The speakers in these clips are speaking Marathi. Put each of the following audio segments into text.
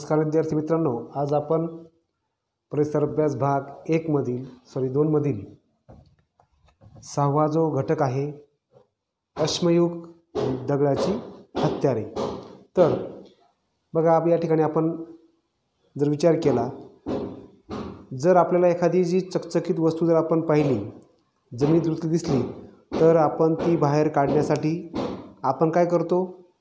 नमस्कार विद्यार्थी मित्रांनो, आज आपण परिसर अभ्यास भाग 2 मधील 6वा जो घटक आहे अश्मयुग दगडाची हत्यारे। तर बघा, आप या ठिकाणी आपण जर विचार केला, जर आपल्याला एखादी जी चकचकीत वस्तू जर आपण पाहिली, जमिनीत दिसली, तर आपण ती बाहेर काढण्यासाठी आपण काय करतो,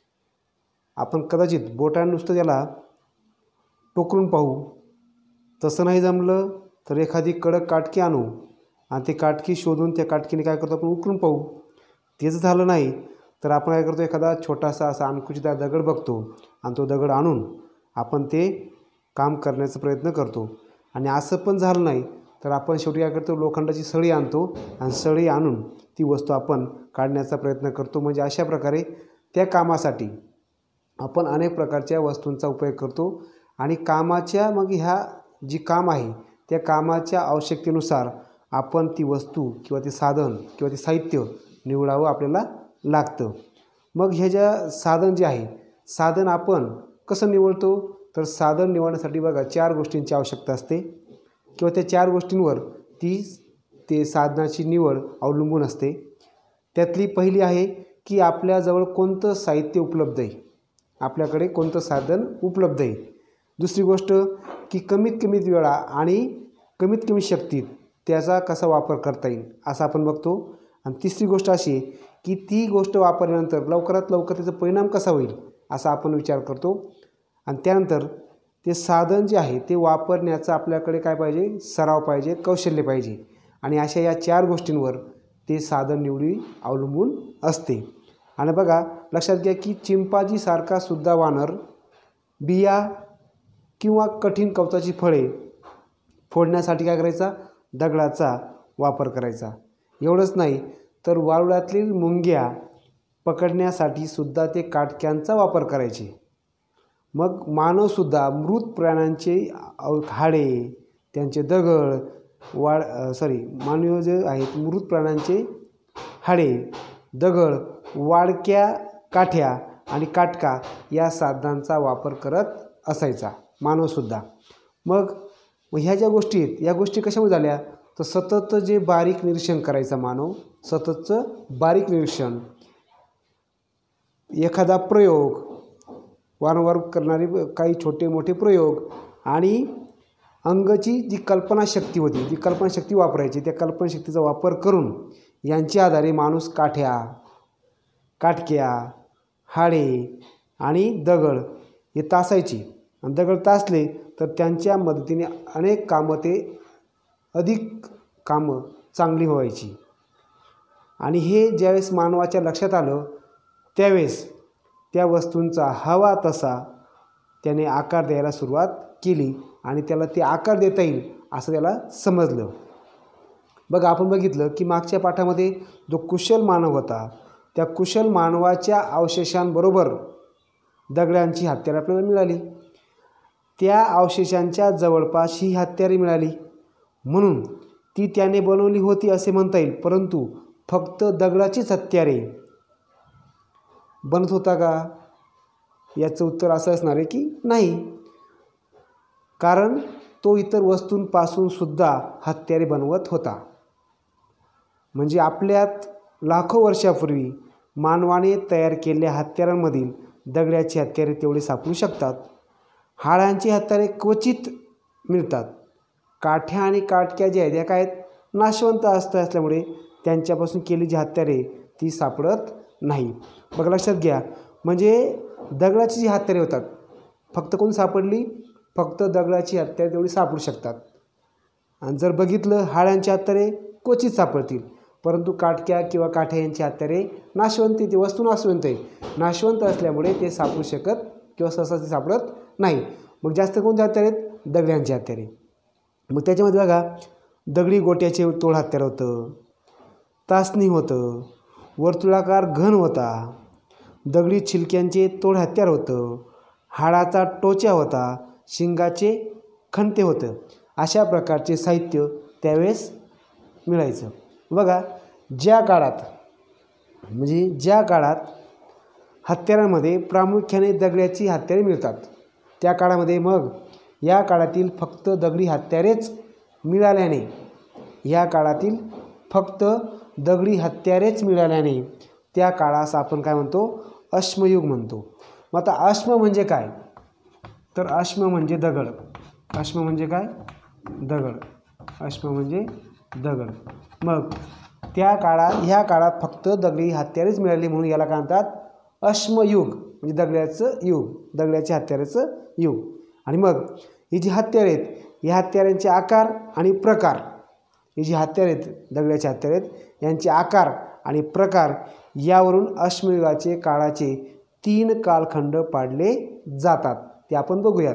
आपण कदाचित बोटाने नुसतं त्याला टोकरून पाहू। तसं नाही जमलं तर एखादी कडक काटकी आणू आणि ती काटकी शोधून त्या काटकीने काय करतो आपण उकरून पाहू। तेच झालं नाही तर आपण काय करतो, एखादा छोटासा असा अंकुचित दगड बघतो आणि तो दगड आणून आपण ते काम करण्याचा प्रयत्न करतो। आणि असं पण झालं नाही तर आपण शेवटी काय करतो, लोखंडाची सळी आणतो आणि सळी आणून ती वस्तू आपण काढण्याचा प्रयत्न करतो। म्हणजे अशा प्रकारे त्या कामासाठी आपण अनेक प्रकारच्या वस्तूंचा उपयोग करतो आणि कामाच्या मग ह्या जी काम आहे त्या कामाच्या आवश्यकतेनुसार आपण ती वस्तू किंवा ते साधन किंवा ते साहित्य निवडावं आपल्याला लागतं। मग हे ज्या साधन जे आहे, साधन आपण कसं निवडतो, तर साधन निवडण्यासाठी बघा 4 गोष्टींची आवश्यकता असते किंवा त्या 4 गोष्टींवर ते साधनाची निवड अवलंबून असते। त्यातली पहिली आहे की आपल्याजवळ कोणतं साहित्य उपलब्ध आहे, आपल्याकडे कोणतं साधन उपलब्ध आहे। दुसरी गोष्ट की कमीत वेळा आणि कमीत कमी शक्तीत त्याचा कसा वापर करता येईल असं आपण बघतो। आणि तिसरी गोष्ट अशी की ती गोष्ट वापरल्यानंतर लवकरात लवकर त्याचा परिणाम कसा होईल असा आपण विचार करतो। आणि त्यानंतर ते साधन जे आहे ते वापरण्याचा आपल्याकडे काय पाहिजे, सराव पाहिजे, कौशल्य पाहिजे। आणि अशा या 4 गोष्टींवर ते साधन निवडी अवलंबून असते। आणि बघा, लक्षात घ्या की चिंपांझीसारखा सुद्धा वानर बिया किंवा कठीण कवचाची फळे फोडण्यासाठी काय करायचा, दगडाचा वापर करायचा। एवढंच नाही तर वारुळातील मुंग्या पकडण्यासाठी सुद्धा ते काटक्यांचा वापर करायचे। मग मानवसुद्धा मृत प्राण्यांचे हाडे, त्यांचे दगड मानव जे आहेत मृत प्राण्यांचे हाडे, दगड, वाडक्या काठ्या आणि काटका या साधनांचा वापर करत असायचा मानवसुद्धा। मग ह्या ज्या गोष्टी आहेत या गोष्टी कशामुळे झाल्या, तर सतत जे बारीक निरीक्षण करायचा मानव, सततचं बारीक निरीक्षण, एखादा प्रयोग, वारंवार करणारे काही छोटे मोठे प्रयोग आणि अंगची जी कल्पनाशक्ती होती, जी कल्पनाशक्ती वापरायची, त्या कल्पनाशक्तीचा वापर करून यांच्या आधारे माणूस काटक्या, हाडे आणि दगड हे तासायची। आणि दगड तासले तर त्यांच्या मदतीने अनेक अधिक कामं चांगली व्हायची। आणि हे ज्यावेळेस मानवाच्या लक्षात आलं त्यावेळेस त्या वस्तूंचा हवा तसा त्याने आकार द्यायला सुरुवात केली आणि त्याला ते आकार देता येईल असं त्याला समजलं। बघा, आपण बघितलं की मागच्या पाठामध्ये जो कुशल मानव होता त्या कुशल मानवाच्या अवशेषांबरोबर दगडांची हत्यारे आपल्याला मिळाली। त्या अवशेषांच्या जवळपास ही हत्यारे मिळाली म्हणून ती त्याने बनवली होती असे म्हणता येईल। परंतु फक्त दगडाचीच हत्यारे बनत होता का, याचं उत्तर असं असणार आहे की नाही, कारण तो इतर वस्तूंपासून सुद्धा हत्यारे बनवत होता। म्हणजे आपल्यात लाखो वर्षापूर्वी मानवाने तयार केलेल्या हत्यारांमधील दगडाची हत्यारे तेवढे सापडू शकतात। हाडांची हत्यारे क्वचित मिळतात। काठ्या आणि काटक्या ज्या आहेत त्या काय नाशवंत असल्यामुळे त्यांच्यापासून केलेली जी हत्यारे ती सापडत नाही। बघा, लक्षात घ्या, म्हणजे दगडाची जी हत्यारे होतात फक्त कोण सापडली, फक्त दगडाची हत्यारे तेवढी सापडू शकतात। आणि जर बघितलं हाडांची हत्यारे क्वचित सापडतील, परंतु काटक्या किंवा काठ्या यांची हत्यारे नाशवंत, ती वस्तू नाशवंत आहे, नाशवंत असल्यामुळे ते सापडू शकत किंवा सहसा ते सापडत नाही। मग जास्त कोणते हत्यारे आहेत, दगडांची हत्यारे। मग त्याच्यामध्ये बघा, दगडी गोट्याचे तोड हत्यार होतं, तासणी होतं, वर्तुळाकार घन होता, दगडी छिलक्यांचे तोड हत्यार होतं, हाडाचा टोचा होता, शिंगाचे खंते होतं। अशा प्रकारचे साहित्य त्यावेळेस मिळायचं। बघा, ज्या काळात हत्यारांमध्ये प्रामुख्याने दगडाची हत्यारे मिळतात त्या काळामध्ये मग या काळातील फक्त दगडी हत्यारेच मिळाल्याने त्या काळास आपण काय म्हणतो, अश्मयुग म्हणतो. मग आता अश्म म्हणजे काय, तर अश्म म्हणजे दगड. अश्म म्हणजे काय, दगड. अश्म म्हणजे दगड. मग ह्या काळात फक्त दगडी हत्यारेच मिळाली म्हणून याला काय म्हणतात, अश्मयुग म्हणजे दगडाचं युग, दगडाच्या हत्याराचं युग. आणि मग ही जी हत्यारे आहेत, या हत्यारांचे आकार आणि प्रकार, ही जी हत्यारे आहेत, दगडाचे हत्यारे आहेत, यांचे आकार आणि प्रकार यावरून अश्मयुगाचे काळाचे 3 कालखंड पाडले जातात. ते आपण बघूयात.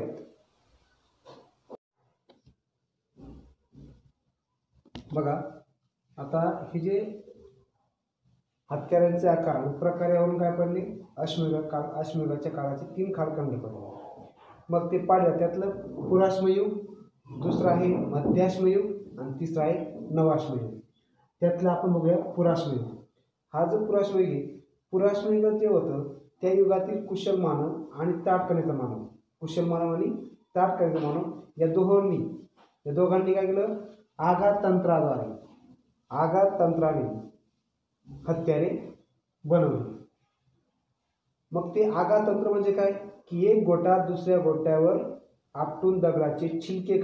बघा, आता हे जे हत्यारांचे आकार आणि प्रकार यावरून काय पडले, अश्मयुगाच्या काळाचे 3 कालखंड पडले. मग ते पाडले, त्यातलं पुराश्मयुग, दुसरं आहे मध्याश्मयुग आणि तिसरं आहे नवाश्मयुग. त्यातलं आपण बघूया पुराश्मयुग. हा जो पुराश्मयुग आहे, पुराश्मयुग जे होतं त्या युगातील कुशल मानव आणि ताठकणेचा मानव, कुशल मानव आणि ताठकणेचा मानव या दोघांनी काय केलं, आघात तंत्राने हत्यारे बनवली. मग ते आघात तंत्र म्हणजे काय, की एक गोटा दुसऱ्या गोट्यावर आपटून दगडाचे छिलके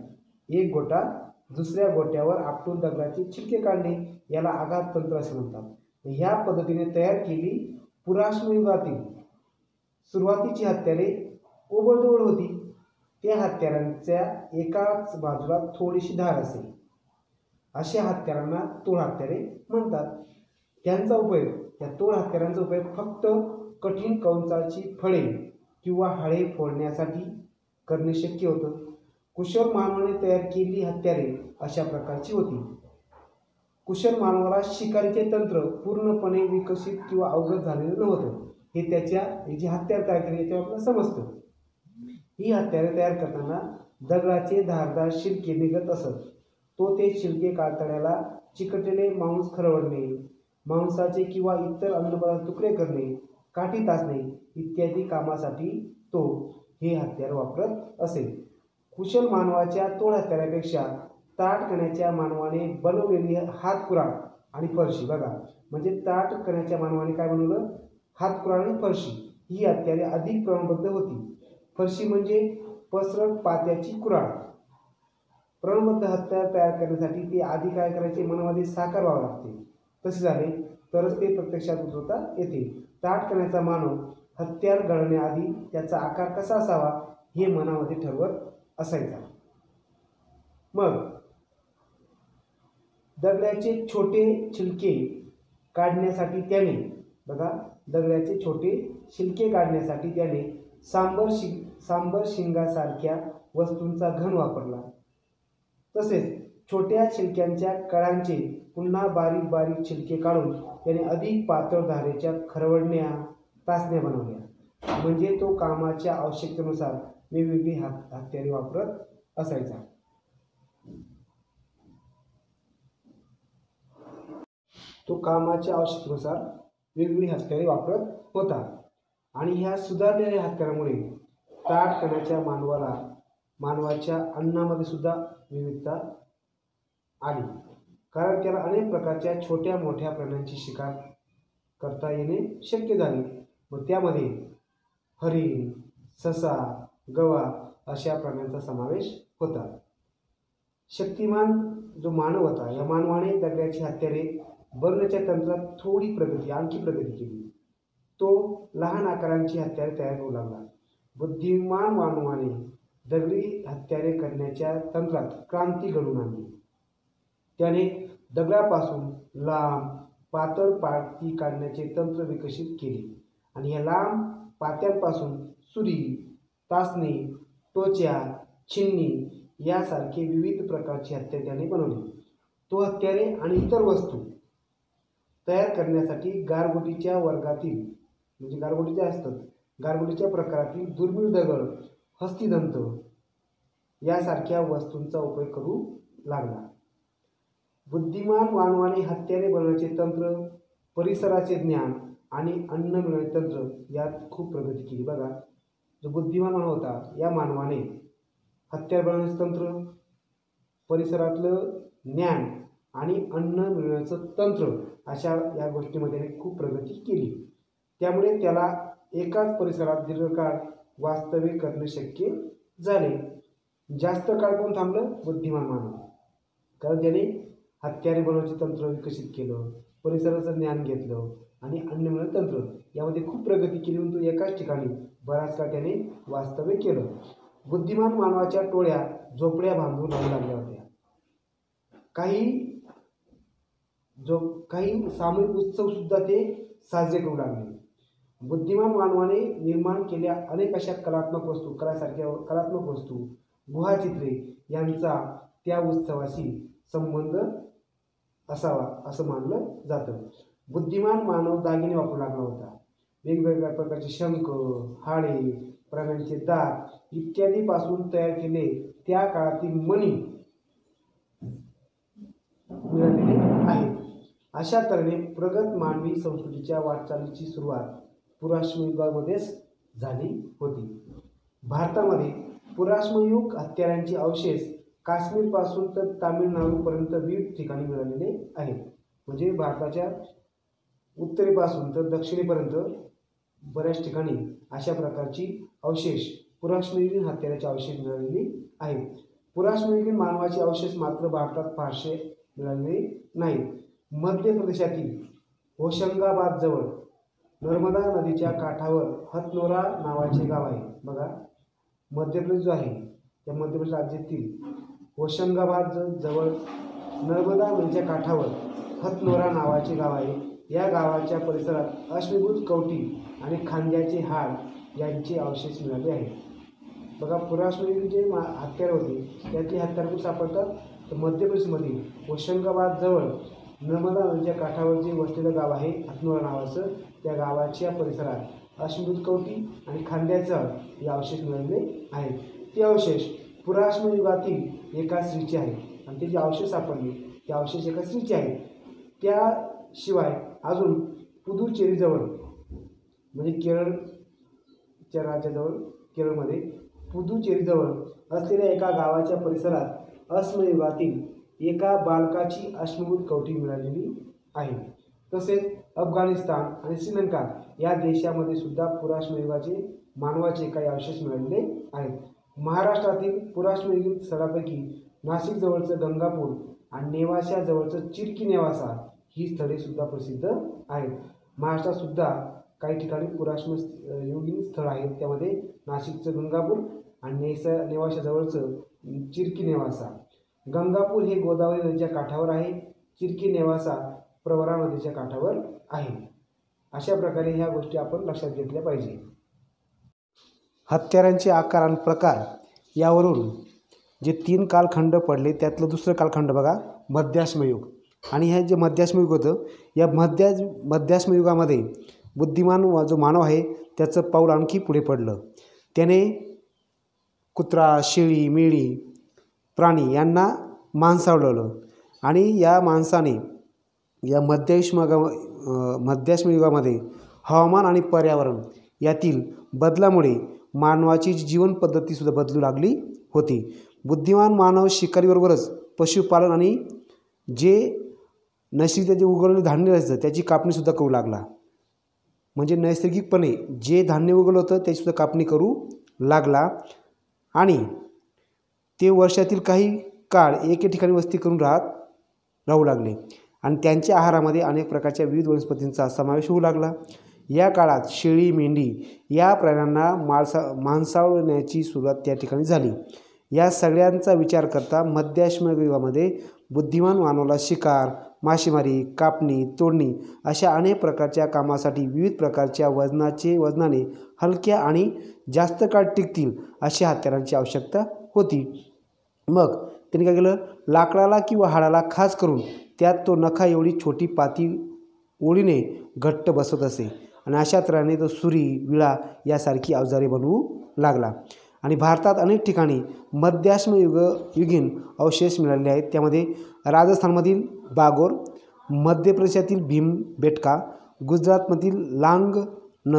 काढणे, याला आघात तंत्र असे म्हणतात. ह्या पद्धतीने तयार केली पुराश्मयुगातील सुरुवातीची हत्यारे ओबडधोबड होती. त्या हत्यारांच्या एकाच बाजूला थोडीशी धार असेल, अशा हत्यारांना तोड हत्यारे म्हणतात. या तोड हत्यारांचा उपयोग फक्त कठीण कंचाची फळे किंवा हाडे फोडण्यासाठी करणे शक्य होतं. कुशल मानवाने तयार केलेली हत्यारे अशा प्रकारची होती. कुशल मानवाला शिकारीचे तंत्र पूर्णपणे विकसित किंवा अवगत झालेलं नव्हतं. हे जी हत्यार तयार केली याच्यावर आपल्याला समजतं. ही हत्यारे तयार करताना दगडाचे धारदार शिरके निघत असत. ते शिरके कातड्याला चिकटलेले मांस खरवडणे, मांसाचे किंवा इतर अन्नपदार्थ तुकडे करणे, काठी तासणे इत्यादी कामासाठी हे हत्यार वापरत असे. कुशल मानवाच्या तोड हत्यारापेक्षा ताठकण्याच्या मानवाने बनवलेली हातकुराड आणि फरशी, बघा म्हणजे ताठकण्याच्या मानवाने काय बनवलं, हातकुराड आणि फरशी ही हत्यारे अधिक प्रमाणबद्ध होती. फरशी म्हणजे पसरट पात्याची कुऱ्हाड. प्रमाणबद्ध हत्यार तयार करण्यासाठी ते आधी काय करायचे, मनामध्ये साकार व्हावं लागते. तसे झाले तरच ते प्रत्यक्षात उतरवता येते. ताठकण्याचा मानव हत्यार घडवण्याआधी त्याचा आकार कसा असावा हे मनामध्ये ठरवत असायचा. मग दगडाचे छोटे छिलके काढण्यासाठी त्याने सांबर शिंगासारख्या वस्तूंचा घन वापरला. तसेच छोट्या छिलक्यांच्या कळांचे पुन्हा बारीक बारीक छिलके काढून त्याने अधिक पातळ धारेच्या खरवडण्या तासण्या बनवल्या. म्हणजे तो कामाच्या आवश्यकतेनुसार वेगवेगळी हत्यारे वापरत असायचा. होता. आणि ह्या सुधारलेल्या हत्यारामुळे ताठकण्याच्या मानवाच्या अन्नामध्ये सुद्धा विविधता आली. कारण त्याला अनेक प्रकारच्या छोट्या मोठ्या प्राण्यांची शिकार करता येणे शक्य झाले. मग त्यामध्ये हरिण, ससा, गवा अशा प्राण्यांचा समावेश होता. शक्तिमान जो मानव होता, या मानवाने दगडाची हत्यारे बनवण्याच्या तंत्रात आणखी प्रगती केली. तो लहान आकारांची हत्यारे तयार करू लागला. बुद्धिमान मानवाने दगडी हत्यारे करण्याच्या तंत्रात क्रांती घडवून आणली. त्याने दगडापासून लांब पातळ पाती काढण्याचे तंत्र विकसित केले आणि या लांब पात्यांपासून सुरी, तासणी, टोच्या, छिन्नी यासारखे विविध प्रकारची हत्यारे त्याने बनवली. हत्यारे आणि इतर वस्तू तयार करण्यासाठी गारगोटीच्या वर्गातील म्हणजे गारगोटीच्या प्रकारातील दुर्मिळ दगड, हस्तिदंत यासारख्या वस्तूंचा उपयोग करू लागला. बुद्धिमान मानवाने हत्यारे बनवण्याचे तंत्र, परिसराचे ज्ञान आणि अन्न मिळवण्याचे तंत्र यात खूप प्रगती केली. बघा, जो बुद्धिमान मानव होता या मानवाने हत्यार बनवण्याचं तंत्र, परिसरातलं ज्ञान आणि अन्न मिळवण्याचं तंत्र अशा या गोष्टीमध्ये त्याने खूप प्रगती केली. त्यामुळे त्याला एकाच परिसरात दीर्घकाळ वास्तव्य करणे शक्य झाले. जास्त काळ कोण थांबलं? बुद्धिमान मानव. कारण त्याने हत्यारे बनवण्याचे तंत्र विकसित केलं, परिसराचं ज्ञान घेतलं आणि अन्न मिळवण्याचं तंत्र यामध्ये खूप प्रगती केली म्हणून तो एकाच ठिकाणी बराच काळ त्याने वास्तव्य केलं. बुद्धिमान मानवाच्या टोळ्या झोपड्या बांधून राहू लागल्या होत्या. काही सामूहिक उत्सव सुद्धा ते साजरे करू लागले. बुद्धिमान मानवाने निर्माण केलेल्या अनेक अशा कलात्मक वस्तू, गुहाचित्रे यांचा त्या उत्सवाशी संबंध असावा असं मानलं जातं. बुद्धिमान मानव दागिने वापरू लागला होता. वेगवेगळ्या प्रकारचे शंख, हाडे, प्राण्यांचे दात इत्यादी पासून तयार केले त्या काळातील मणी मिळालेले आहेत. अशा तऱ्हेने प्रगत मानवी संस्कृतीच्या वाटचालीची सुरुवात पुराश्मयुगामध्येच झाली होती. भारतामध्ये पुराश्मयुग हत्यारांचे अवशेष काश्मीरपासून तर तामिळनाडूपर्यंत विविध ठिकाणी मिळालेले आहेत. म्हणजे भारताच्या उत्तरेपासून तर दक्षिणेपर्यंत बऱ्याच ठिकाणी अशा प्रकारची अवशेष पुराश्मयुगीन हत्याराचे अवशेष मिळालेले आहेत. पुराश्मयुगीन मानवाचे अवशेष मात्र भारतात फारसे मिळालेले नाहीत. मध्य प्रदेशातील होशंगाबाद जवळ नर्मदा नदीच्या काठावर हथनोरा नावाचे गाव आहे. बघा, मध्य प्रदेश जो आहे त्या मध्य प्रदेश राज्यातील होशंगाबाद जवळ नर्मदा नदीच्या काठावर हथनोरा नावाचे गाव आहे. या गावाच्या परिसरात अश्मिभूत कवटी आणि खांद्याचे हाड यांचे अवशेष मिळाले आहेत. बघा, पुराश्मयुगीन जे हत्यार होते त्यातले हत्यार कुठे सापडतात? तर मध्य प्रदेशमधील होशंगाबाद जवळ नर्मदा नदीच्या काठावर जे वसलेलं गाव आहे हथनोरा नावाचं, त्या गावाच्या परिसरात अश्मिभूत कवटी आणि खांद्याचा हे अवशेष मिळालेले आहेत. ते अवशेष पुराश्मयुगातील एका स्त्रीचे आहेत आणि ते जे अवशेष सापडले ते अवशेष एका स्त्रीचे आहेत. त्याशिवाय अजून पुदुचेरीजवळ म्हणजे केरळच्या राज्याजवळ केरळमध्ये पुदुचेरीजवळ असलेल्या एका गावाच्या परिसरात अश्मयुगातील एका बालकाची अश्मिभूत कवटी मिळालेली आहे. तसेच अफगाणिस्तान आणि श्रीलंका या देशामध्ये सुद्धा पुराश्मयुगाचे मानवाचे काही अवशेष मिळालेले आहेत. महाराष्ट्रातील पुराश्मयुगीन स्थळापैकी नाशिक जवळचं गंगापूर आणि नेवाशा जवळचं चिरकी नेवासा ही स्थळे सुद्धा प्रसिद्ध आहेत. महाराष्ट्रात सुद्धा काही ठिकाणी पुराश्मयुगीन स्थळ आहेत. त्यामध्ये नाशिकचं गंगापूर आणि नेवाशा जवळचं चिरकी नेवासा. गंगापूर हे गोदावरी नदीच्या काठावर आहे. चिरकी नेवासा प्रवरा नदीच्या काठावर आहे. अशा प्रकारे ह्या गोष्टी आपण लक्षात घेतल्या पाहिजे. हत्यारांचे आकार आणि प्रकार यावरून जे 3 कालखंड पडले त्यातलं दुसरं कालखंड बघा, मध्याश्मयुग. आणि हे जे मध्याश्मयुग होतं या मध्याश्मयुगामध्ये बुद्धिमान जो मानव आहे त्याचं पाऊल आणखी पुढे पडलं. त्याने कुत्रा, शेळी, मेंढी प्राणी यांना मांसावलं आणि या माणसाने या मध्याश्मयुगामध्ये हवामान आणि पर्यावरण यातील बदलामुळे मानवाची जीवन पद्धतीसुद्धा बदलू लागली होती. बुद्धिमान मानव शिकारीबरोबरच पशुपालन आणि जे नैसर्गिक जे उगवलेले धान्य असतं त्याची कापणीसुद्धा करू लागला. म्हणजे नैसर्गिकपणे जे धान्य उगवलं होतं त्याचीसुद्धा कापणी करू लागला आणि ते वर्षातील काही काळ एके ठिकाणी वस्ती करून राहू लागले आणि त्यांच्या आहारामध्ये अनेक प्रकारच्या विविध वनस्पतींचा समावेश होऊ लागला. या काळात शेळी, मेंढी या प्राण्यांना मांसावण्याची सुरुवात त्या ठिकाणी झाली. या सगळ्यांचा विचार करता मध्याश्मयुगामध्ये बुद्धिमान मानवाला शिकार, मासेमारी, कापणी, तोडणी अशा अनेक प्रकारच्या कामासाठी विविध प्रकारच्या वजनाने हलक्या आणि जास्त काळ टिकतील अशा हत्यारांची आवश्यकता होती. मग त्यांनी काय केलं, लाकडाला किंवा हाडाला खास करून त्यात तो नखा एवढी छोटी पाती ओळीने घट्ट बसवत असे आणि अशा तऱ्हेने तो सुरी, विळा यासारखी अवजारे बनवू लागला. आणि भारतात अनेक ठिकाणी मध्याश्मयुगीन अवशेष मिळालेले आहेत. त्यामध्ये राजस्थानमधील बागोर, मध्य प्रदेशातील भीमबेटका, गुजरातमधील लांग नज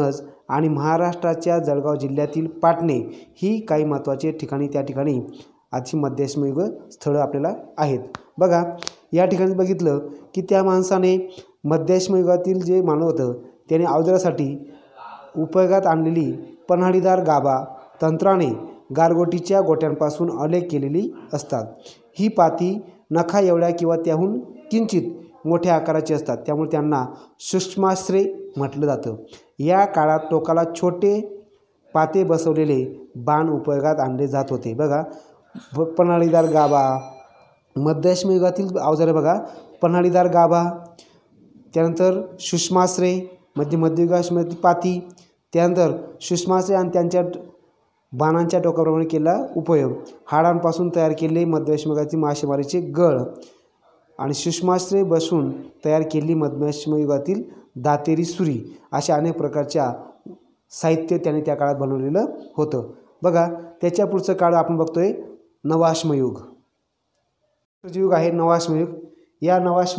आणि महाराष्ट्राच्या जळगाव जिल्ह्यातील पाटणे ही काही महत्त्वाचे ठिकाणी त्या ठिकाणी आजची मध्यश्मयुग स्थळं आपल्याला आहेत. बघा या ठिकाणी बघितलं की त्या माणसाने मध्यश्मयुगातील जे मानव होतं त्याने अवजारासाठी उपयोगात आणलेली पन्हाळीदार गाभा तंत्राने गारगोटीच्या गोट्यांपासून अलेख केलेली असतात. ही पाती नखा एवढ्या किंवा त्याहून किंचित मोठ्या आकाराची असतात, त्यामुळे त्यांना सूक्ष्मास्त्रे म्हटलं जातं. या काळात टोकाला छोटे पाते बसवलेले बाण उपयोगात आणले जात होते. बघा पन्हाळीदार गाभा, मध्यश्मयुगातील अवजारे बघा पन्हाळीदार गाभा, त्यानंतर सूक्ष्मास्त्रे मध्ययुगामध्ये पाती, त्यानंतर सूक्ष्मास्त्रे आणि त्यांच्या बाणांच्या टोकाप्रमाणे केलेला उपयोग, हाडांपासून तयार केलेले मध्यश्मयुगातील मासेमारीचे गळ आणि सूक्ष्मास्त्रे बसून तयार केलेली मध्यश्मयुगातील दातेरी सुरी अशा अनेक प्रकारच्या साहित्य त्याने त्या काळात बनवलेलं होतं. बघा त्याच्या पुढचं काळ आपण बघतोय नवाश्मयुग. युग आहे नवाश्मयुग. या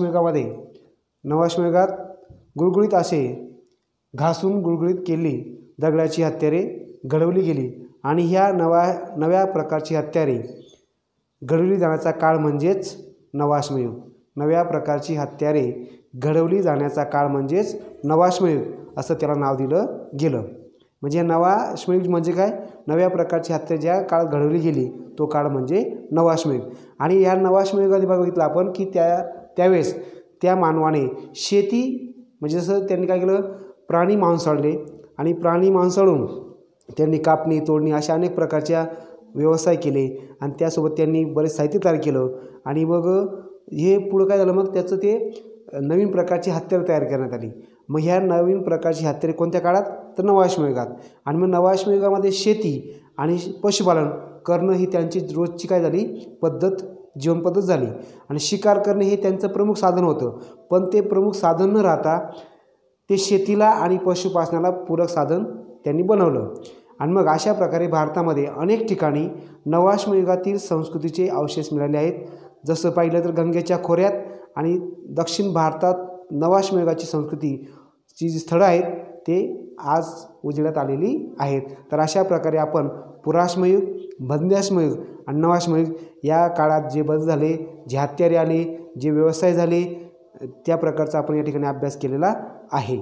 नवाश्मयुगात गुळगुळीत असे घासून गुळगुळीत केलेली दगडाची हत्यारे घडवली गेली आणि ह्या नव्या प्रकारची हत्यारे घडवली जाण्याचा काळ म्हणजेच नवाश्मयुग. नव्या प्रकारची हत्यारे घडवली जाण्याचा काळ म्हणजेच नवाश्मयुग असं त्याला नाव दिलं गेलं. म्हणजे नवाश्मयुग म्हणजे काय, नव्या प्रकारची हत्यारे ज्या काळात घडवली गेली तो काळ म्हणजे नवाश्मयुग. आणि या नवाश्मयुगामध्ये बघितलं आपण की त्यावेळेस त्या मानवाने शेती म्हणजे जसं त्यांनी काय केलं, प्राणी मांसाळले आणि प्राणी मांसाळून त्यांनी कापणी तोडणी अशा अनेक प्रकारच्या व्यवसाय केले आणि त्यासोबत त्यांनी बरेच साहित्य तयार केलं. आणि मग हे पुढं काय झालं, मग त्याचं ते नवीन प्रकारची हत्यारं तयार करण्यात आली. मग ह्या नवीन प्रकारची हत्यारे कोणत्या काळात, तर नवाश्मयुगात. आणि मग नवाश्मयुगामध्ये शेती आणि पशुपालन करणं ही त्यांची रोजची काय झाली पद्धत, जीवनपद्धत झाली. आणि शिकार करणे हे त्यांचं प्रमुख साधन होतं. पण ते प्रमुख साधन न राहता ते शेतीला आणि पशुपालनाला पूरक साधन त्यांनी बनवलं. आणि मग अशा प्रकारे भारतामध्ये अनेक ठिकाणी नवाश्मयुगातील संस्कृतीचे अवशेष मिळाले आहेत. जसं पाहिलं तर गंगेच्या खोऱ्यात आणि दक्षिण भारतात नवाश्मयुगाची संस्कृतीची जी स्थळं आहेत ते आज उजेडात आलेली आहेत. तर अशा प्रकारे आपण पुराश्मयुग, मध्याश्मयुग आणि नवाश्मयुग या काळात जे बदल झाले, जे हत्यारे आले, जे व्यवसाय झाले, त्या प्रकारचा आपण या ठिकाणी अभ्यास केलेला आहे.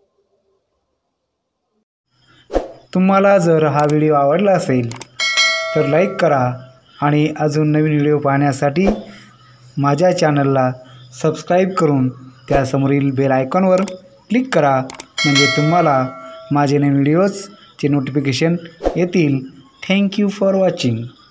तुम्हाला जर हा व्हिडिओ आवडला असेल तर लाईक करा आणि अजून नवीन व्हिडिओ पाहण्यासाठी माझ्या चॅनलला सबस्क्राईब करून त्यासमोरील बेल आयकॉनवर क्लिक करा, म्हणजे तुम्हाला माझे नवीन व्हिडिओजचे नोटिफिकेशन येतील. Thank you for watching.